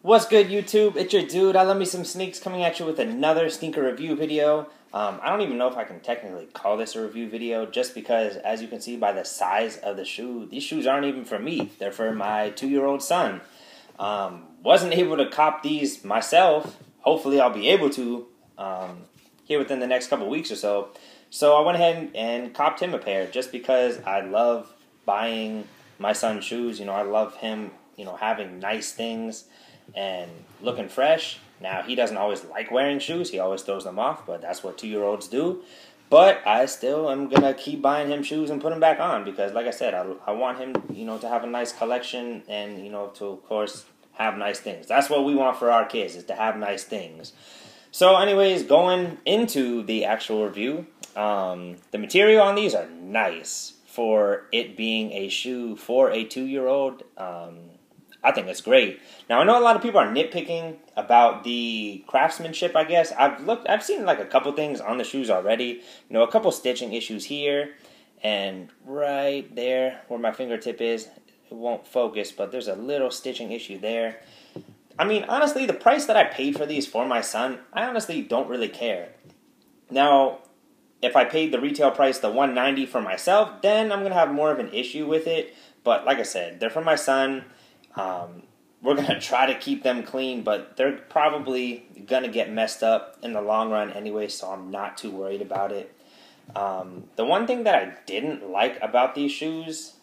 What's good, YouTube? It's your dude. I love me some sneaks, coming at you with another sneaker review video. I don't even know if I can technically call this a review video, just because, as you can see by the size of the shoe, these shoes aren't even for me. They're for my 2-year-old son. Wasn't able to cop these myself. Hopefully I'll be able to here within the next couple weeks or so. So I went ahead and copped him a pair, just because I love buying my son shoes. You know, I love him, having nice things and looking fresh. Now, he doesn't always like wearing shoes. He always throws them off, but that's what 2-year-olds do. But I still am going to keep buying him shoes and put them back on because, like I said, I want him, to have a nice collection and, to, of course, have nice things. That's what we want for our kids, is to have nice things. So, anyways, going into the actual review, the material on these are nice for it being a shoe for a 2-year-old. I think it's great. Now, I know a lot of people are nitpicking about the craftsmanship, I guess. I've seen like a couple things on the shoes already. A couple stitching issues here and right there where my fingertip is. It won't focus, but there's a little stitching issue there. I mean, honestly, the price that I paid for these for my son, I honestly don't really care. Now, if I paid the retail price, the $190 for myself, then I'm going to have more of an issue with it. But like I said, they're for my son. We're going to try to keep them clean, but they're probably going to get messed up in the long run anyway, so I'm not too worried about it. The one thing that I didn't like about these shoes,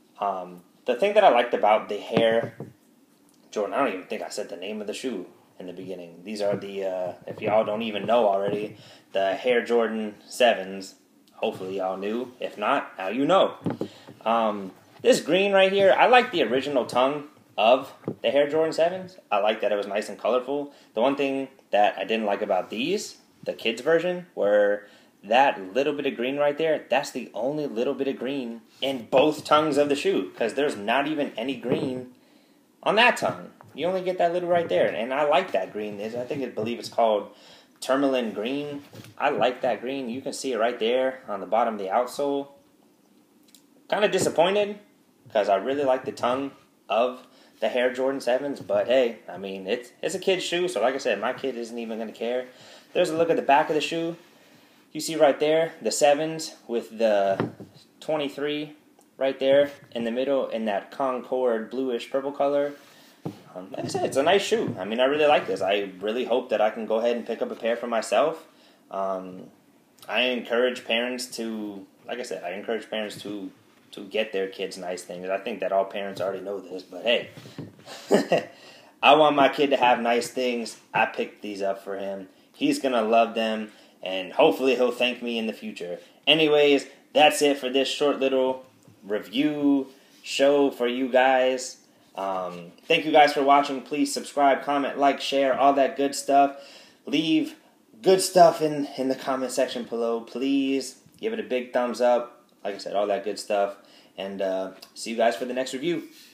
the thing that I liked about the Air Jordan, I don't even think I said the name of the shoe in the beginning. These are the, if y'all don't even know already, the Air Jordan 7s. Hopefully y'all knew. If not, now you know. This green right here, I like the original tongue of the Air Jordan 7s. I like that it was nice and colorful. The one thing that I didn't like about these, the kids version, were that little bit of green right there. That's the only little bit of green in both tongues of the shoe, because there's not even any green on that tongue. You only get that little right there, and I like that green. I believe it's called tourmaline green. I like that green. You can see it right there on the bottom of the outsole. Kind of disappointed, because I really like the tongue of the Air Jordan 7s, but hey, I mean, it's a kid's shoe, so like I said, my kid isn't even going to care. There's a look at the back of the shoe. You see right there, the 7s with the 23 right there in the middle in that Concord bluish purple color. Like I said, it's a nice shoe. I mean, I really like this. I really hope that I can go ahead and pick up a pair for myself. I encourage parents to, like I said, to get their kids nice things. I think that all parents already know this, but hey, I want my kid to have nice things. I picked these up for him. He's going to love them, and hopefully he'll thank me in the future. Anyways, that's it for this short little review show for you guys. Thank you guys for watching. Please subscribe, comment, like, share, all that good stuff. Leave good stuff in the comment section below. Please give it a big thumbs up. Like I said, all that good stuff. And see you guys for the next review.